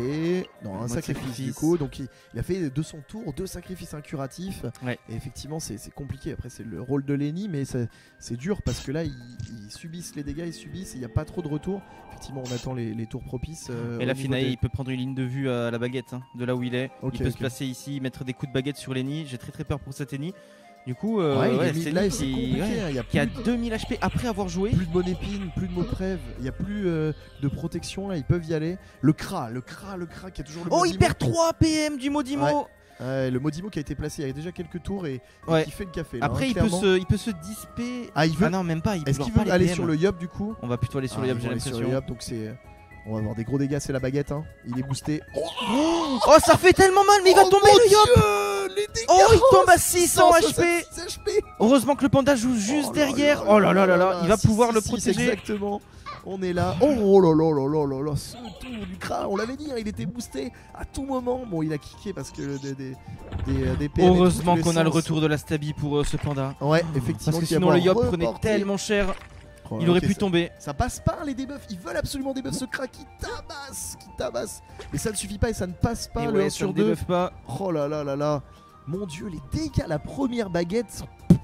et non, un Moi, sacrifice, sacrifice du coup, donc il, il a fait de son tour deux sacrifices, un curatif. Ouais. Et effectivement, c'est compliqué. Après, c'est le rôle de Lenny, mais c'est dur parce que là, ils, ils subissent les dégâts, ils subissent, et il n'y a pas trop de retour. Effectivement, on attend les, les tours propices. Euh, et là, Finae, des... il peut prendre une ligne de vue à la baguette, hein, de là où il est. Okay, il peut okay. se placer ici, mettre des coups de baguette sur Lenny. J'ai très très peur pour cet Eni. Du coup, euh, ouais, ouais, c'est là, qui, compliqué, ouais, hein, y a qui a deux mille H P après avoir joué. Plus de bonne épine, plus de Moprève, il n'y a plus euh, de protection, là, ils peuvent y aller. Le Kra, le Kra, le Kra qui a toujours le Oh, Modimo. il perd trois P M du Modimo. Ouais. Ouais, le Modimo qui a été placé il y a déjà quelques tours et, et ouais. qui fait le café. Là, après, hein, il, peut se, il peut se disper. Ah, il veut... ah non, même pas. Est-ce qu'il veut aller sur le Yop du coup? On va plutôt aller sur ah, le Yop, j'ai l'impression. Donc c'est. On va avoir des gros dégâts, c'est la baguette. Hein. Il est boosté. Oh, oh, ça fait tellement mal, mais il va oh tomber le Yop. Dieu, les dégâts. Oh, il tombe à six cents H P. H P. Heureusement que le panda joue juste oh derrière. Là là oh là là là là, il va si, pouvoir si, le si, protéger. Exactement. On est là. Oh là là là là là là, ce tour du Kra, on l'avait dit, hein, il était boosté à tout moment. Bon, il a kické parce que des, des, des, des P M. Heureusement qu'on a le retour de la stabi pour euh, ce panda. Ouais, effectivement. Parce que sinon le Yop prenait tellement cher. Oh, il aurait okay, pu ça, tomber. Ça passe pas les debuffs, ils veulent absolument des buffs. Ce Kra qui tabasse, qui tabasse. Mais ça ne suffit pas et ça ne passe pas. Et le ouais, un sur deux. Pas. Oh là là là là. Mon dieu, les dégâts, la première baguette.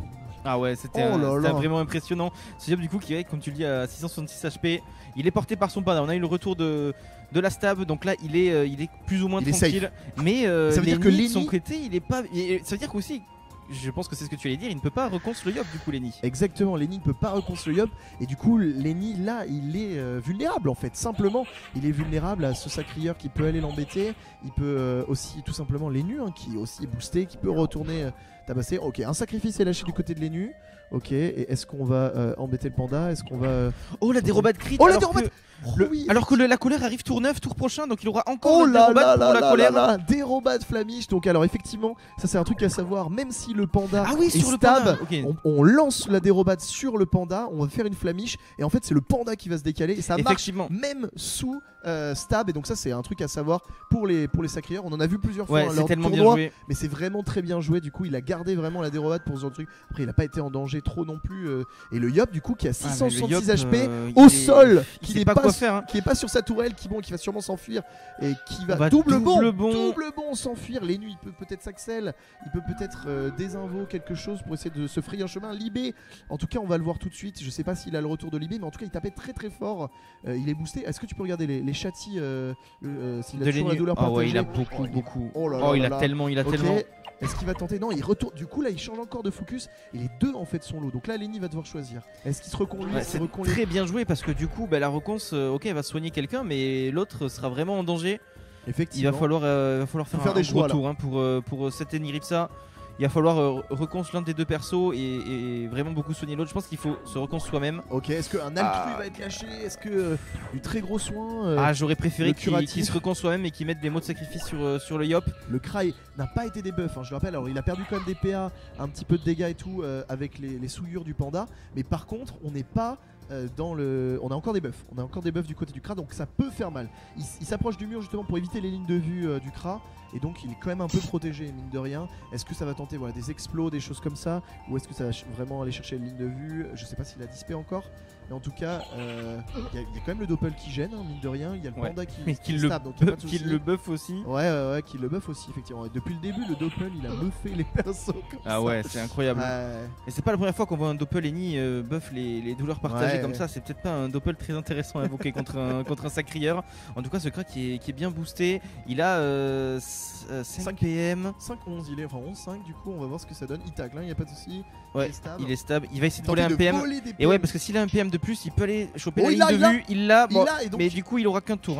Ah ouais, c'était oh un, vraiment impressionnant. Ce Yop du coup qui est, comme tu le dis, à six cent soixante-six H P. Il est porté par son panda. On a eu le retour de, de la stab. Donc là, il est, euh, il est plus ou moins il tranquille. Mais euh, ça veut dire que Lenny, de Lenny... son côté, il est pas. Et ça veut dire qu'aussi, je pense que c'est ce que tu allais dire, il ne peut pas reconstruire le Yop du coup, Lenny. Exactement, Lenny ne peut pas reconstruire le Yop. Et du coup, Lenny là, il est euh, vulnérable en fait. Simplement, il est vulnérable à ce sacrieur qui peut aller l'embêter. Il peut euh, aussi tout simplement Lenny hein, qui est aussi boosté, qui peut retourner euh, tabasser. Ok, un sacrifice est lâché du côté de Lenny. Ok, et est-ce qu'on va euh, embêter le panda? Est-ce qu'on va. Euh... Oh la déroba de crit. Oh la déroba de... Le... Oh, oui, alors que le, la colère arrive tour neuf, tour prochain, donc il aura encore oh la là dérobade là pour là la là colère. Là là, dérobade flamiche. Donc alors effectivement, ça c'est un truc à savoir. Même si le panda ah oui, est sur stab, le panda. Okay. on, on lance la dérobade sur le panda, on va faire une flamiche et en fait c'est le panda qui va se décaler et ça marche même sous euh, stab. Et donc ça c'est un truc à savoir pour les pour les sacrieurs. On en a vu plusieurs fois ouais, hein, c'est tellement tournoi, bien joué. Mais c'est vraiment très bien joué. Du coup il a gardé vraiment la dérobade pour ce genre de truc. Après il a pas été en danger trop non plus. Euh, et le Yop du coup qui a six cent soixante-six ah, H P euh, au est... sol, qui n'est pas, pas, quoi faire, hein. qui est pas sur sa tourelle, qui bon qui va sûrement s'enfuir et qui va, va double, double bon, bon double bon s'enfuir. Les nuits il peut peut-être s'accèle, il peut peut-être euh, désinvo quelque chose pour essayer de se frayer un chemin. Libé, en tout cas on va le voir tout de suite. Je sais pas s'il a le retour de Libé, mais en tout cas il tapait très très fort. Euh, il est boosté. Est-ce que tu peux regarder les, les châtis euh, euh, s'il a toujours la douleur ah ouais, partagée. il a beaucoup oh, beaucoup. Oh, là là oh il là a là. tellement, il a okay. tellement. Est-ce qu'il va tenter? Non, il retourne. Du coup, là, il change encore de focus. Et les deux, en fait, sont low. Donc là, Lenny va devoir choisir. Est-ce qu'il se recon lui? ouais, C'est très bien joué parce que du coup, bah, la reconce, euh, ok, elle va soigner quelqu'un, mais l'autre sera vraiment en danger. Effectivement. Il va falloir, euh, va falloir faire, faire un, des un choix gros tour hein, pour euh, pour cet Eni Ripsa. Il va falloir euh, reconstruire l'un des deux persos et, et vraiment beaucoup soigner l'autre. Je pense qu'il faut se reconstruire soi-même. Ok, est-ce qu'un altru ah. va être lâché? Est-ce que euh, du très gros soin euh, Ah, j'aurais préféré qu'il qu se reconstruise soi-même et qu'il mette des mots de sacrifice sur, euh, sur le Yop. Le Cry n'a pas été débuff, hein, je le rappelle. Alors, il a perdu quand même des P A, un petit peu de dégâts et tout euh, avec les, les souillures du panda. Mais par contre, on n'est pas. Euh, dans le... On a encore des buffs, on a encore des buffs du côté du Kra, donc ça peut faire mal. Il, il s'approche du mur justement pour éviter les lignes de vue euh, du Kra, et donc il est quand même un peu protégé, mine de rien. Est-ce que ça va tenter voilà, des explos, des choses comme ça, ou est-ce que ça va vraiment aller chercher les lignes de vue? Je sais pas s'il a dispé encore, mais en tout cas, il euh, y, y a quand même le doppel qui gêne, hein, mine de rien. Il y a le ouais. panda qui, mais qui le stab, donc il buff, qui le buff aussi. Ouais, ouais, ouais, qui le buff aussi, effectivement. Et depuis le début, le doppel il a buffé les persos comme ah ça. ouais, c'est incroyable. Ouais. Et c'est pas la première fois qu'on voit un doppel Eni euh, buff les, les douleurs partagées ouais, comme ouais. ça. C'est peut-être pas un doppel très intéressant à invoquer contre un contre un sacrieur. En tout cas, ce crack qui est, qui est bien boosté. Il a euh, cinq P M. cinq onze, il est enfin onze cinq du coup, on va voir ce que ça donne. Il tacle, il hein, n'y a pas de souci. Ouais, il est stable. Il, est stable. Il va essayer de voler un P M. P M. Et ouais, parce que s'il a un P M de plus, il peut aller choper oh, la ligne a, de il vue. Il l'a, bon, donc... mais du coup, il aura qu'un tour. Hein.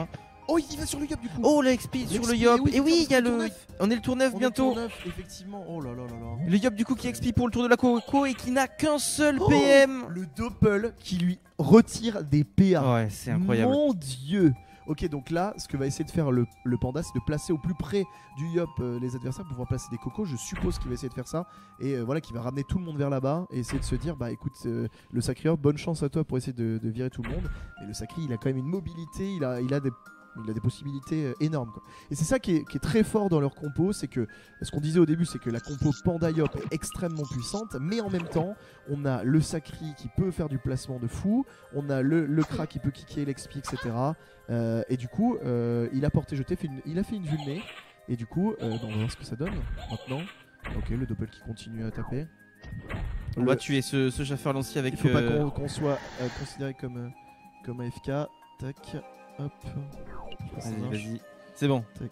Oh, il va sur le Yop du coup. Oh, la X P sur le L'X P, Yop. oui, Et oui, il y a c'est le tour le. neuf. On est le tour neuf On est bientôt. tour neuf, effectivement. Oh là là là là. Le Yop du coup qui X P pour le tour de la Coco et qui n'a qu'un seul Oh, P M. Le Doppel qui lui retire des P A. Ouais, c'est incroyable. Mon dieu. Ok, donc là, ce que va essayer de faire le, le panda, c'est de placer au plus près du Yop euh, les adversaires pour pouvoir placer des cocos. Je suppose qu'il va essayer de faire ça. Et euh, voilà, qu'il va ramener tout le monde vers là-bas et essayer de se dire, bah écoute, euh, le Sacré Yop, bonne chance à toi pour essayer de, de virer tout le monde. Et le Sacré, il a quand même une mobilité, il a, il a des. Il a des possibilités euh, énormes quoi. Et c'est ça qui est, qui est très fort dans leur compo, c'est que ce qu'on disait au début, c'est que la compo Panda Yop est extrêmement puissante, mais en même temps on a le Sacri qui peut faire du placement de fou, on a le, le Kra qui peut kicker l'X P, etc. euh, et du coup euh, il a porté jeté, fait une, il a fait une vulnée, et du coup euh, on va voir ce que ça donne maintenant. Ok, le Doppel qui continue à taper. On Le- va tuer ce, ce chasseur lancier avec. il faut pas euh, qu'on qu'on soit euh, considéré comme, euh, comme A F K. Tac, hop. Vas-y, vas-y. C'est bon. Tac.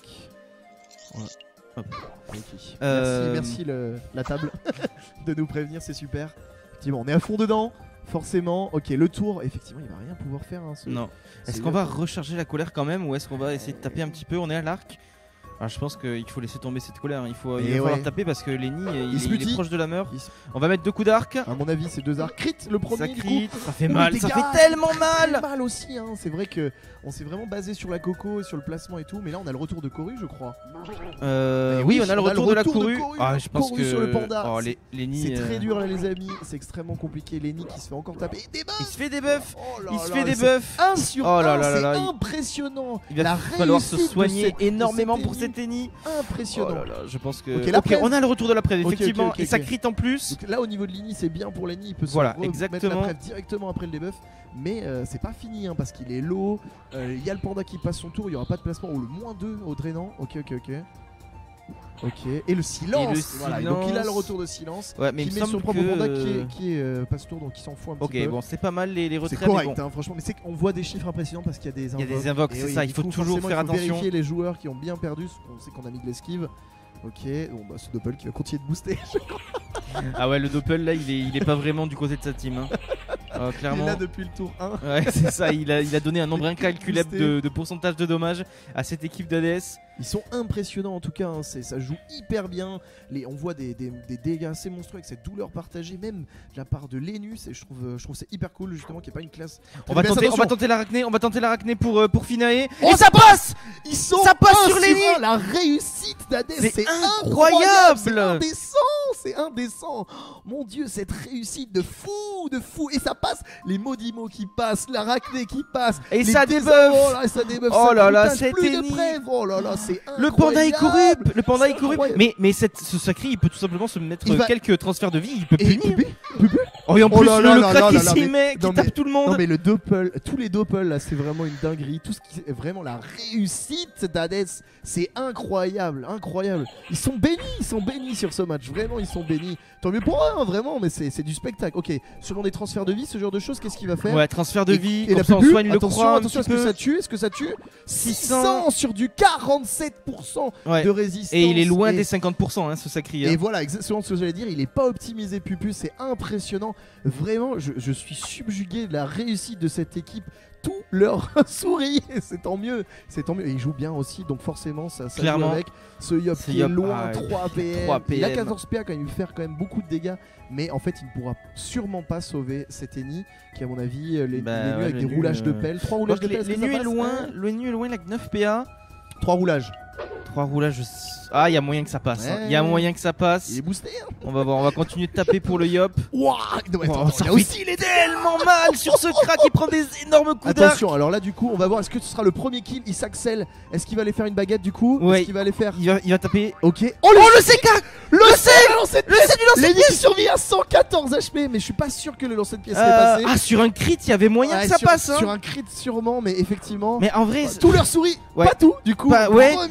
Voilà. Hop. Ok. Euh, Merci, merci le- la table de nous prévenir, c'est super. Effectivement, on est à fond dedans, forcément. Ok, le tour, effectivement, il va rien pouvoir faire. Hein, ce- Non. c'est Est-ce qu'on le- va recharger la colère quand même ou est-ce qu'on va essayer de taper un petit peu? On est à l'arc. Alors je pense qu'il faut laisser tomber cette colère. Il faut il Et va falloir ouais. taper parce que Lenny il, Il se il est mutie. proche de la mort. Il se- On va mettre deux coups d'arc. À mon avis, c'est deux arcs. Crit, le premier. Ça du crie, coup. ça fait Oh, mal, les ça dégâts, fait tellement ça fait mal. mal aussi. Hein. C'est vrai que on s'est vraiment basé sur la coco et sur le placement et tout, mais là on a le retour de Coru, je crois. Euh, Et oui, oui, on a le retour de la courue. Coru. Ah, je pense Coru que sur le panda. Oh, les, Lenny, C'est euh, très dur là, les amis. C'est extrêmement compliqué. Lenny qui se fait encore taper. Et des Il se fait des buffs. Oh là Il se là, fait des c'est buffs. un sur Oh là un, là là c'est là, il- impressionnant. Il va La falloir se réussite de soigner cette- de énormément cette pour Lenny. cette Lenny. Impressionnant. Oh là là, je pense que. Ok, la Ok, presse. on a le retour de la presse, Ok, effectivement. ok, ok, et ça ok. crit en plus. Donc là au niveau de Lenny c'est bien pour Lenny, il peut se Voilà, remettre exactement. la preuve directement après le debuff, mais euh, c'est pas fini hein, parce qu'il est low, euh, il y a le panda qui passe son tour, il y aura pas de placement, ou le moins deux au drainant, ok ok ok. Ok, et le silence, Et le Voilà, et donc il a le silence. retour de silence, Ouais, mais qui il met me sur le semble propre que. panda qui est, qui est euh, passe tour, donc il s'en fout un petit Ok, peu. bon, c'est pas mal les, les C'est retraits. mais correct bon. hein, franchement, mais c'est qu'on voit des chiffres impressionnants parce qu'il y a des Il y a invoques. des invoques, Et c'est oui, ça, du il faut coup, toujours forcément, faire il faut attention. vérifier les joueurs qui ont bien perdu, parce qu'on sait qu'on a mis de l'esquive. Ok, bon bah c'est Doppel qui va continuer de booster. Ah ouais, le Doppel là, il est, il est pas vraiment du côté de sa team. Hein. Euh, Il est clairement. là depuis le tour un. Ouais, c'est ça, il a, il a donné un nombre incalculable Boosté. de, de pourcentage de dommages à cette équipe d'A D S. Ils sont impressionnants en tout cas, hein, c'est- ça joue hyper bien. Les, on voit des, des- des dégâts assez monstrueux avec cette douleur partagée, même de la part de Lenus. Et je trouve, euh, je trouve c'est hyper cool justement qu'il n'y ait pas une classe. On va, Mais tenter, on attention. va tenter l'arachné, on va tenter l'arachné pour, euh, pour Finae. Oh, Et ça passe. Ils sont Ça passe un sur Lenny. un, La réussite d'Hadès, C'est c'est incroyable. C'est indécent, c'est indécent. Mon dieu, cette réussite de fou, de fou. Et ça passe, les maudits mots qui passent, l'arachné qui passe. Et les ça désordres, débuff. Oh là, ça débuff. Oh ça là là, putain, cette plus Lenny. de preuves. Oh là là, c'est Le panda est couru, incroyable. le panda C'est est couru. incroyable. Mais, mais cette, ce sacré, il peut tout simplement se mettre Il va- quelques transferts de vie, il peut Et punir. Pépé, Pépé. Oh, et en Oh plus, là le, là le là crack là qui là, s'y mais- met, qui non, tape mais- tout le monde. Non mais le Doppel, tous les Doppel là c'est vraiment une dinguerie. Tout ce qui est vraiment la réussite d'Hadès, c'est incroyable, incroyable. Ils sont bénis, ils sont bénis sur ce match, vraiment ils sont bénis. Tant mieux pour eux, hein, vraiment, mais c'est c'est du spectacle. Ok, selon des transferts de vie, ce genre de choses, qu'est-ce qu'il va faire? Ouais, transfert de Et- vie, et comme la ça on pupule, soigne le attention, croix un attention, petit est-ce que peu. ça tue? Est-ce que ça tue? six six cents cents sur du quarante-sept pour cent Ouais. de résistance. Et il est loin et- des cinquante pour cent, hein, ce sacré. Et voilà, exactement ce que j'allais dire, il est pas optimisé Pupu, c'est impressionnant. Vraiment, je, je suis subjugué de la réussite de cette équipe. Tout leur sourit, et c'est tant mieux, c'est tant mieux. Et ils jouent bien aussi, donc forcément ça, ça joue Clairement. avec. Ce Yop Ce qui Yop, est loin, ah, trois P M. trois P M. Il a quatorze P A quand même, il va faire quand même beaucoup de dégâts. Mais en fait, il ne pourra sûrement pas sauver cet Eni, qui à mon avis, euh, les, Bah, les nuits ouais, avec le des nu, roulages de euh, pelle. Trois roulages Donc, de les, pelle, les est-ce que nuits ça est passe? loin, Ouais. le nu est loin, il a que neuf P A. Trois roulages. trois roulages. je- Ah, il y a moyen que ça passe. hein. Ouais. Il y a moyen que ça passe. Il est boosté. Hein. On va voir, on va continuer de taper pour le Yop. Ouah, non, mais Oh, attends, ça il y a fait aussi les tellement mal sur ce crack qui prend des énormes coups d'arc. Attention, alors là du coup on va voir est-ce que ce sera le premier kill, il s'accèle, est-ce qu'il va aller faire une baguette du coup? Ouais. Est-ce qu'il va aller faire? Il va, il va taper. Ok. Oh, le C K. Le C Le lancer de Le C du lancer de Lenny pièce. qui survit à cent quatorze H P, mais je suis pas sûr que le lancer de pièce Euh, serait passé. ah, sur un crit, il y avait moyen Ouais, que ça sur, passe. hein. sur un crit sûrement, mais effectivement. Mais en vrai, tout leur sourit, Ouais. pas tout du coup. Pas- ouais, Premier mais là, recé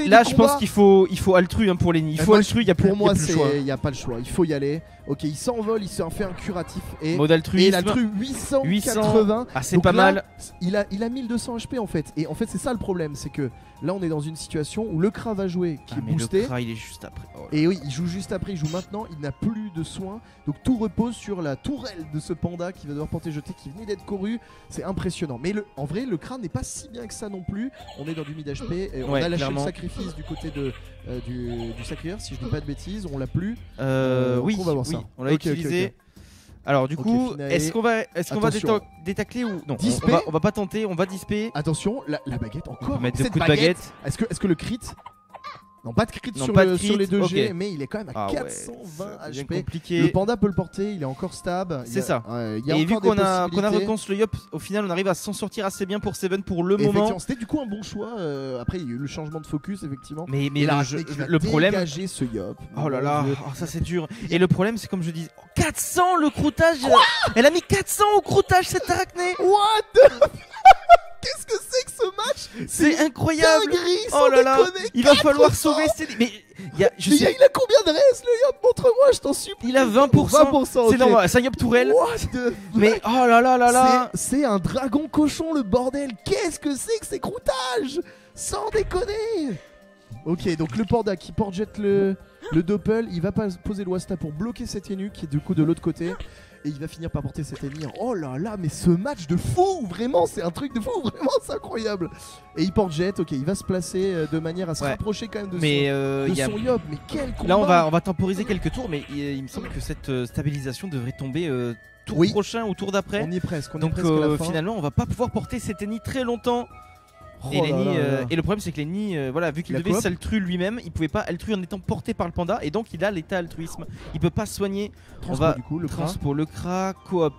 lancé là du je combat. pense qu'il faut, il faut Altru hein, pour Lenny. Il Euh, faut moi, Altru, il y a plus, Pour moi, y a plus le choix. il n'y a pas le choix. Il faut y aller. Ok, il s'envole, il s'en fait un curatif. Et, Mode et altruisme. l'Altru huit cent huit cents. quatre-vingts. Ah, c'est Donc pas là, mal. Il a, il a mille deux cents H P en fait. Et en fait, c'est ça le problème. C'est que là, on est dans une situation où le Kra va jouer qui Ah, est mais boosté. le Kra, il est juste après. Oh là. Et oui, il joue juste après, il joue maintenant, il n'a plus de soins. Donc tout repose sur la tourelle de ce panda qui va devoir porter jeté, qui venait d'être couru. C'est impressionnant. Mais le, en vrai, le Kra n'est pas si bien que ça non plus. On est dans du mid H P. Et on Ouais, a lâché clairement. le sacrifice du côté de, euh, du, du sacrieur, si je dis pas de bêtises. On l'a plus. Euh, Euh, oui, on va voir oui, ça. on l'a Ok, ok, utilisé. ok. Alors du Ok, coup, Finae. est-ce qu'on va, est-ce qu'on va Attention. déta- détacler ou non on, on Disper. va, on va pas tenter, on va disper. Attention, la, la baguette On encore. peut mettre deux Cette coups de baguette. Est-ce que, est-ce que le crit. Non, pas de crit, Non, sur, pas le- de sur crit, les deux G, ok. mais il est quand même à Ah ouais, quatre cent vingt ça devient H P. compliqué. Le panda peut le porter, il est encore stab. Il y C'est a- ça. ouais, il y a Et vu encore des qu'on a, qu'on a possibilités. reconce le Yop, au final on arrive à s'en sortir assez bien pour Seven pour le moment. Effectivement, c'était du coup un bon choix. euh, après, il y a eu le changement de focus, effectivement. Mais, mais Et la le, Arachné jeu- qui va le problème. dégager ce Yop. Oh là Mon là, Dieu. oh, ça c'est dur. Et le problème c'est comme je dis, quatre cents le croûtage. Elle a mis quatre cents au croûtage cette arachné. What the Qu'est-ce que c'est que ce match? C'est incroyable. dinguerie, Oh sans là là, déconner, il va falloir quatre cents. sauver Céline. Mais il y a, je Mais il, a, sais, il a combien de res le Yop? Montre-moi, je t'en supplie. il a vingt pour cent. vingt pour cent, C'est ok. normal, c'est un Yop Tourelle. What the Mais oh là là là là. C'est c'est un dragon cochon, le bordel. Qu'est-ce que c'est que ces croûtages? Sans déconner. Ok, donc le panda qui porte jet le, le doppel, il va pas poser le Wasta pour bloquer cet Enu qui est du coup de l'autre côté. Et il va finir par porter cet ennemi. Oh là là, mais ce match de fou, vraiment, c'est un truc de fou, vraiment, c'est incroyable. Et il porte jet, ok, il va se placer euh, de manière à se Ouais. rapprocher quand même de Mais son, euh, de il y a- son Yop. Mais quel combat. là on va, on va temporiser quelques tours, mais il, il me semble que cette euh, stabilisation devrait tomber euh, tour Oui. prochain ou tour d'après. On y est presque, on y est Donc presque à la euh, fin. finalement on va pas pouvoir porter cet ennemi très longtemps. Oh et, là l'ennemi, là là euh, là. et le problème c'est que l'ennemi, euh, voilà, vu qu'il Il a devait coop. s'altru lui-même, il pouvait pas altru en étant porté par le panda et donc il a l'état altruisme. Il peut pas soigner. Transpo, on va du coup, le Kra. Transpo, le Kra, coop,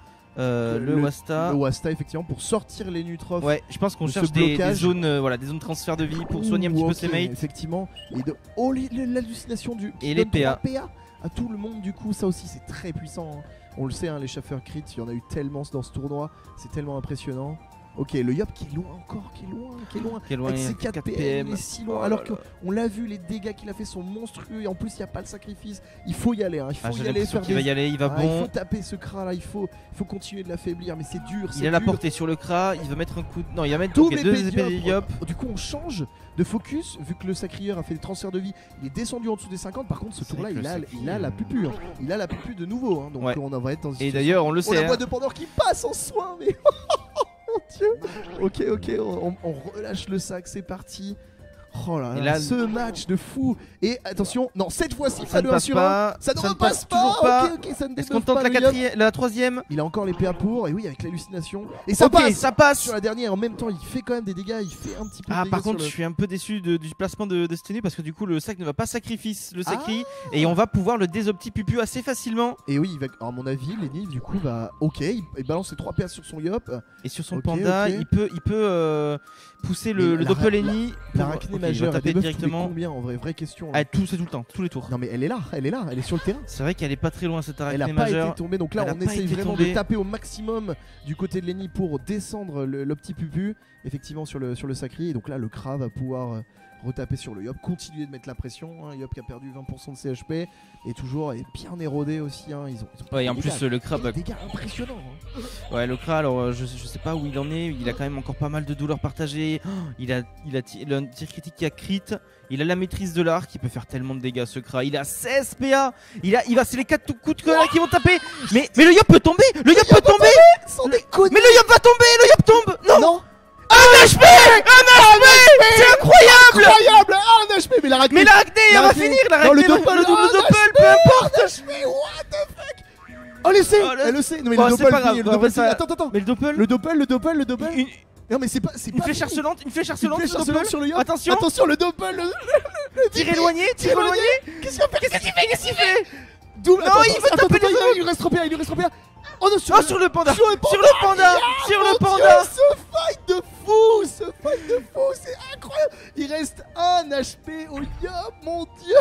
euh, le, Le- Wasta. Le Wasta, effectivement, pour sortir les Nutrophes. Ouais, je pense qu'on de ce cherche des, des blocage. zones, euh, voilà, des zones de transfert de vie pour soigner un Ouh, petit peu ok, ses mates. Effectivement. Et de... Oh, les- les- l'hallucination du. qui Et les donne P A. trois P A à tout le monde, du coup, ça aussi, c'est très puissant. hein. On le sait, hein, les chaffeurs crit, il y en a eu tellement dans ce tournoi. C'est tellement impressionnant. Ok, le Yop qui est loin encore, qui est loin, qui est loin. Qui est loin, Avec ses quatre quatre P M, P M. il est si loin. Oh alors là là. qu'on l'a vu, les dégâts qu'il a fait sont monstrueux. Et en plus, il n'y a pas le sacrifice. Il faut y aller, hein, il faut Ah, y j'ai aller. l'impression Faire qu'il va des... y aller, il va Ah, il bon. faut taper ce Kra là, il faut, il faut continuer de l'affaiblir. Mais c'est dur. Il c'est a la dur. portée sur le Kra, il va mettre un coup. De... Non, il va mettre Double ok, deux épée épées Diop. Diop. Du coup, on change de focus vu que le sacrieur a fait des transferts de vie. Il est descendu en dessous des cinquante. Par contre, ce C'est tour-là, vrai que il le a, sacri, il a la euh, pupu. hein. Il a la pupu de nouveau. hein. Donc, Ouais. on en va être dans une Et situation- d'ailleurs, on le Oh, la sait. hein. boîte de Pandore qui passe en soin, mais mon dieu. Ok, ok, on, on relâche le sac, c'est parti. Oh là Et là, là, ce match de fou. Et attention, non, cette fois-ci, Ça pas ne de un passe sur un. pas. Ça ne ça ne repasse passe toujours pas. pas. Ok, ok, ça ne Est-ce qu'on débuffe tente pas la le Yop. quatrième, la troisième? Il a encore les P A pour. Et oui, avec l'hallucination. Et ça Ok, passe. ça passe. Sur la dernière, en même temps, il fait quand même des dégâts. Il fait un petit peu de Ah, dégâts par sur contre, le- je suis un peu déçu de- du placement de, de Stenu parce que du coup, le sac ne va pas sacrifice le sacri Ah. et on va pouvoir le désopti pupu assez facilement. Et oui, il va, à mon avis, Lenny, du coup, va. Ok, il, il balance ses trois P A sur son Yop. Et sur son Ok, panda, ok. il peut, il peut euh, pousser Mais le, le la- doppeleni. L'arachné Ok, il va majeure, elle taper débuff tous les directement. combien en vrai? Vraie question. là. Ah, tout, c'est tout le temps, tous les tours. Non, mais elle est là, elle est là, elle est sur le terrain. C'est vrai qu'elle est pas très loin cette Elle arachné a pas majeure. été tombée, donc là Elle a on pas essaye été vraiment tombée. de taper au maximum du côté de Lenny pour descendre le, le petit pupu, effectivement sur le, sur le sacri. Et donc là le Kra va pouvoir euh, retaper sur le Yop, continuer de mettre la pression. Hein. Yop qui a perdu vingt pour cent de ses H P et toujours est bien érodé aussi. Hein. Ils ont, ils ont Ouais, et des en plus, dégâts, le crabe. des dégâts impressionnants. hein. Ouais, le Kra, alors euh, je, je sais pas où il en est. Il a quand même encore pas mal de douleurs partagées. Oh, il a, il a ti- le tir critique qui a crit. Il a la maîtrise de l'arc. Il peut faire tellement de dégâts ce Kra. Il a seize P A. Il a, il va, c'est les quatre coups de colère qui vont taper. Mais, mais le Yop peut tomber. Le Yop peut tomber. Sans déconner. Mais le Yop va tomber. Le Yop tombe. Non. Non. Un H P. Un H P. C'est incroyable. Incroyable. Ah, un H P, mais la Mais l'arachné, elle va L'arachné. finir. Non, L'arachné, le le doppel, le double oh, doppel, peu importe. H P, what the fuck. Oh, le C. Oh, le- Elle le sait. Non, mais Oh, le c'est doppel pas grave. finit, le On va doppel ça- finit. Attends, attends. Mais le doppel. Le doppel, le doppel, le doppel. Une, Non, mais c'est pas. c'est une pas flèche fini. harcelante. Une flèche Une harcelante. flèche le harcelante doppel. sur le Yop. Attention. Attention, le doppel. le- Tir éloigné. Tir Tir éloigné. Qu'est-ce qu'il va faire? Qu'est-ce qu'il fait? Qu'est-ce qu'il fait? Double. Non, Attends, il attends, veut attends, taper attends, les il- autres. Il lui reste trop bien, il lui reste trop bien. Oh non, sur Oh, le- sur le panda. sur le Sur le panda. Sur le Mon panda. Dieu, ce fight de fou, ce fight de fou, c'est incroyable. Il reste un H P au Yop, mon Dieu.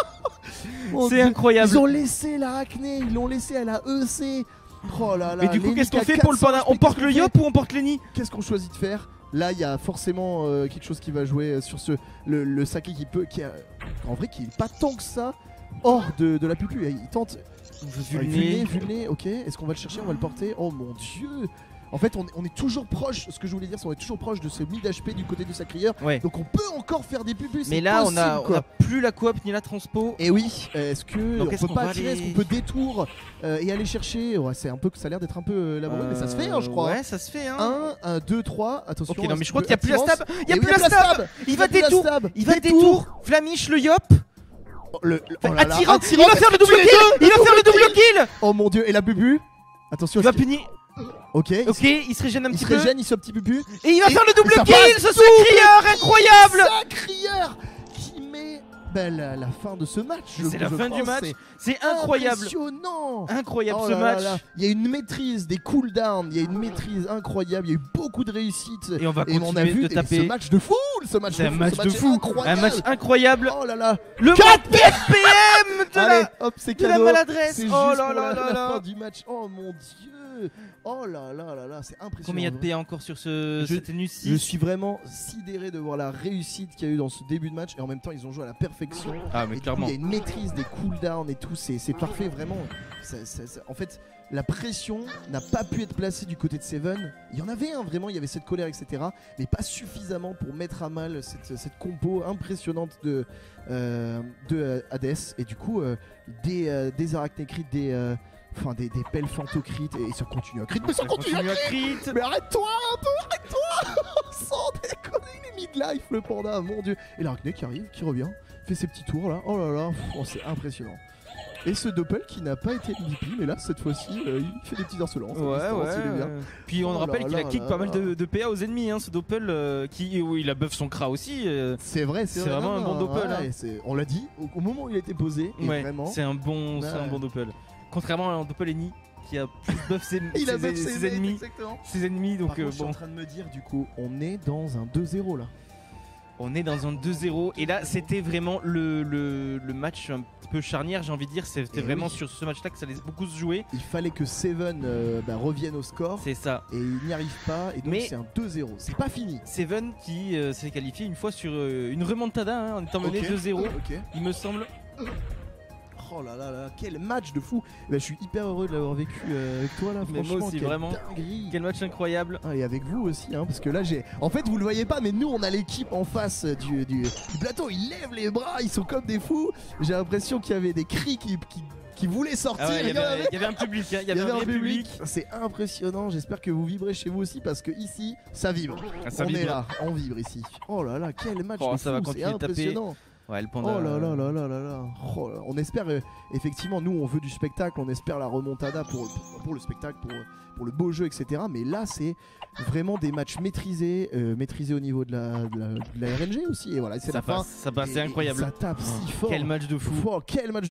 Mon C'est Dieu. incroyable. Ils ont laissé l'arachné, ils l'ont laissé à la E C. Oh là là. Mais du coup, Lenny qu'est-ce qu'on qui a fait pour le quatre cents panda? H P, On porte qu'est-ce le qu'on Yop fait ou on porte Lenny? Qu'est-ce qu'on choisit de faire? Là, il y a forcément euh, quelque chose qui va jouer sur ce le, le Saki qui peut, qui a, en vrai, qui est pas tant que ça hors de, de la pupu. Il tente. Vulné, vulné, ok. Est-ce qu'on va le chercher, on va le porter? Oh mon dieu. En fait, on, on est toujours proche, ce que je voulais dire, c'est qu'on est toujours proche de ce mid H P du côté du Sacrieur. Ouais. Donc on peut encore faire des pupus. Mais là, possible, on, a, on a plus la coop ni la transpo. Et oui, est-ce que Donc, on est-ce peut pas attirer, aller... est-ce qu'on peut détour euh, et aller chercher? Ouais, c'est un peu, ça a l'air d'être un peu euh, laborieux, euh, mais ça se fait, hein, je crois. Ouais, ça se fait. Hein. un, un, deux, trois, attention. Ok, non, mais je crois qu'il n'y a plus la stab. Il n'y a oui, plus la stab. Il va détour. Il va détour. Flamiche, le yop. Le, le, oh là là, attirant, attirant, il va faire le double kill. Il va faire le double kill. Oh mon dieu, et la bubu. Attention. Il va punir. Ok, ok, il se régène un petit peu. Il se régène, il se petit bubu. Et il va et faire le double kill, ce Sacrieur incroyable. Sacrieur qui met ben, la, la fin de ce match. C'est la fin du match. C'est incroyable. Impressionnant. Incroyable oh ce match. Là là. Il y a une maîtrise des cooldowns, il y a une maîtrise incroyable, il y a eu beaucoup de réussites. Et on va continuer et on a vu de taper. ce match de fou, ce match C'est de un fou, match ce de match fou. Un match incroyable. Oh là là. Le quatre P M de Allez, la, hop, c'est de la maladresse. Oh là là là la là. fin du match. Oh mon dieu. Oh là là là là, c'est impressionnant. Combien il y a de P A encore sur ce je, cette N U six? Je suis vraiment sidéré de voir la réussite qu'il y a eu dans ce début de match et en même temps ils ont joué à la perfection. Ah mais et clairement. Il y a une maîtrise des cooldowns et tout, c'est parfait vraiment. Ça, ça, ça, en fait, la pression n'a pas pu être placée du côté de Seven. Il y en avait un, hein, vraiment, il y avait cette colère, et cetera. Mais pas suffisamment pour mettre à mal cette, cette compo impressionnante de, euh, de euh, Hades. Et du coup, euh, des, euh, des arachnécrites, des... Euh, Enfin des, des pelles fantocrites et ça continue à crit, mais ça continue, continue à crit. Mais arrête-toi un peu, arrête-toi. Sans déconner, il est midlife le panda, mon dieu. Et l'arachné qui arrive, qui revient, fait ses petits tours là, oh là là, oh, c'est impressionnant. Et ce Doppel qui n'a pas été M V P, mais là cette fois-ci euh, il fait des petits harcelants. Ouais, ouais. Il est bien. Puis on oh rappelle qu'il a kick là pas là. mal de, de P A aux ennemis, hein, ce Doppel euh, qui où il a buff son Kra aussi. Euh, c'est vrai, c'est vraiment non, un bon Doppel. Ouais, hein. On l'a dit au, au moment où il a été posé, et ouais, vraiment. C'est un bon, ouais. un bon Doppel. Contrairement à un Doppel Eni qui a plus buff ses, il ses, a buff ses, ses, ses ennemis. Exactement. Ses ennemis, donc Par euh, contre, bon. Je suis en train de me dire, du coup, on est dans un deux zéro là. On est dans un deux zéro et là c'était vraiment le, le, le match un petit peu charnière, j'ai envie de dire. C'était vraiment oui. sur ce match-là que ça allait beaucoup se jouer. Il fallait que Seven euh, bah, revienne au score. C'est ça. Et il n'y arrive pas. Et donc c'est un deux zéro. C'est pas fini. Seven qui euh, s'est qualifié une fois sur euh, une remontada hein, en étant mené okay. deux zéro. Okay. Il me semble. Oh là là là, quel match de fou! Bah, je suis hyper heureux de l'avoir vécu euh, avec toi là, mais franchement. Moi aussi, vraiment. Dinguerie. Quel match incroyable! Ah, et avec vous aussi, hein, parce que là j'ai. En fait, vous le voyez pas, mais nous on a l'équipe en face du, du, du plateau. Ils lèvent les bras, ils sont comme des fous. J'ai l'impression qu'il y avait des cris qui. qui... qui voulait sortir. Ah ouais, il, y avait, il y avait un public, hein, il y avait, il y avait un, un public. public. C'est impressionnant. J'espère que vous vibrez chez vous aussi parce que ici, ça vibre. Ah, ça on vibre. est là, on vibre ici. Oh là là, quel match oh, de ça fou, va continuer c'est impressionnant. Ouais, le panda. Oh là là là là là là. Oh là. On espère euh, effectivement, nous on veut du spectacle, on espère la remontada pour, pour, pour le spectacle, pour, pour le beau jeu, et cetera. Mais là c'est vraiment des matchs maîtrisés, euh, maîtrisés au niveau de la, de la, de la R N G aussi. Et voilà, c'est la passe, fin. Ça passe, c'est incroyable. Et ça tape si oh, fort. Quel match de fou. Oh, quel match